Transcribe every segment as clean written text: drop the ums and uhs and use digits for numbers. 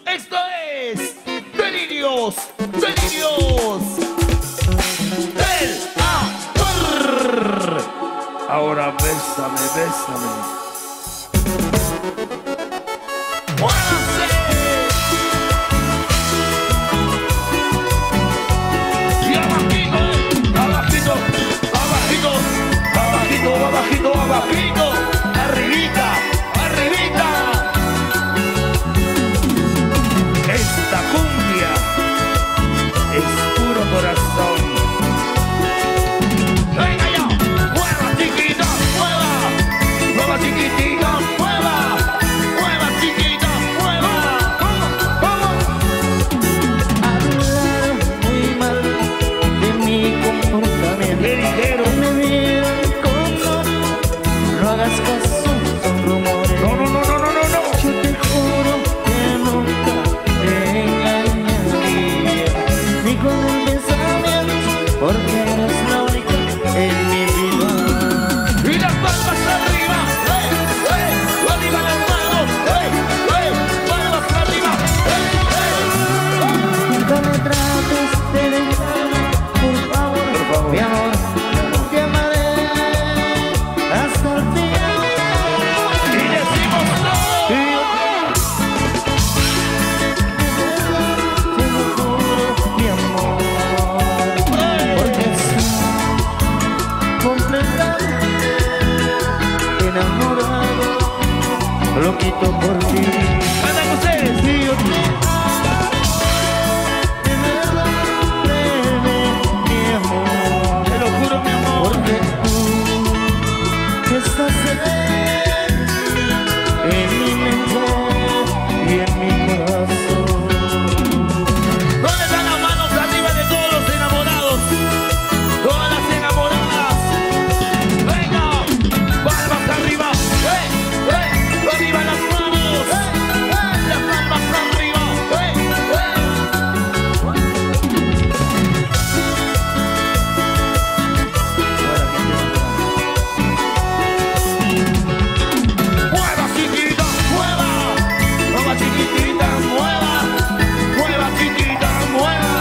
Esto es Delirios, Delirios del Amor. Ahora bésame, bésame. ¡Muévanse! Y abajito, abajito, abajito, abajito, abajito, abajito. Arribita, arribita. Esta cumbia es puro corazón. Venga ya, mueva chiquita, mueva, mueva chiquitita, mueva, mueva chiquita, mueva. Hablaron muy mal de mi comportamiento. ¿Qué dijeron? Me vieron como no hagas caso, son rumores. No, no, no, no, no, no, no. Yo te juro que nunca te engañaría, ni con el pensamiento, porque eres la única en mi vida. Y las palmas arriba, arriba las manos, palmas arriba, Nunca me trates de dejar, por favor, mi amor, te amaré hasta el final. y decimos todo. Te lo juro, mi amor, porque estoy completamente enamorado, loquito por ti. Andan ustedes. Y yo te amo, de verdad, créeme, mi amor, Te lo juro, mi amor. porque tú estás en mi mente y en mi corazón. ¿Dónde están las manos arriba de todos los enamorados? Todas las enamoradas. Venga, palmas arriba. Arriba las manos. Las palmas arriba. Mueva chiquita, mueva. Mueva chiquitita, mueva. Mueva chiquita, mueva.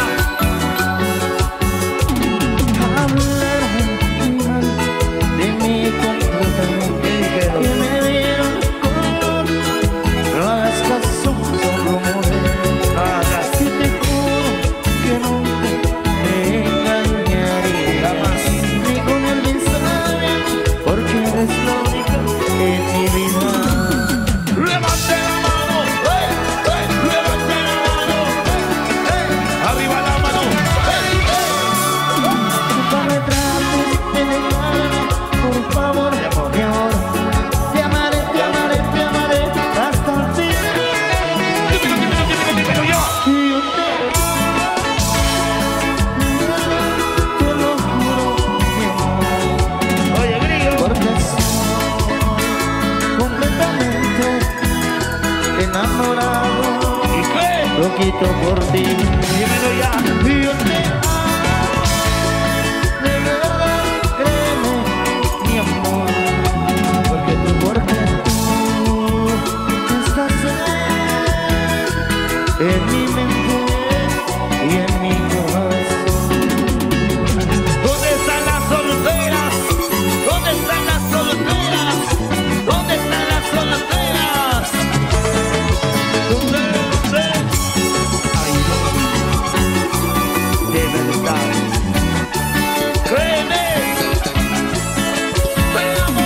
Hablaron mal de mi comportamiento, que me vieron como no hagas caso, son rumores. Y te juro que nunca te engañaría, Jamás. ni con el pensamiento, porque eres la única en mi vida. Levante la mano, levante la mano, arriba la mano, Nunca me trates de dejar, por favor, mi amor, te amaré, te amaré, te amaré hasta el fin. dímelo yo. Y yo te lo juro, mi amor, Oye, grillo, porque soy completamente enamorado, ¿y qué? loquito por ti. Dímelo ya. Y yo te amo, de verdad, créeme, mi amor, porque tú estás en mi mente y en mi corazón. ¿Dónde están las solteras? ¿Dónde están las solteras? ¿Dónde están las solteras? ¿Dónde? Ay, no. De verdad. Créeme. Te amo.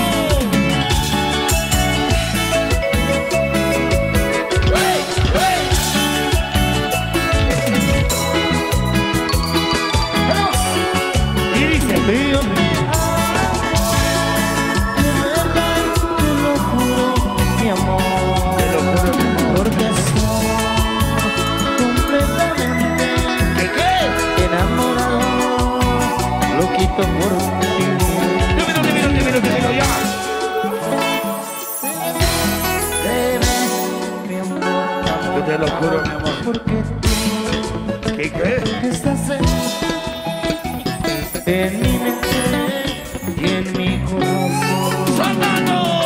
Y dice, Y yo te amo, de verdad, te lo juro, mi amor, te lo juro, mi amor. porque soy completamente ¿De qué? enamorado, loquito por ti. Dímelo ya. Bebé, mi amor, Yo te lo juro, mi amor. porque tú ¿Qué? estás en mi mente y en mi corazón. ¡Sonando!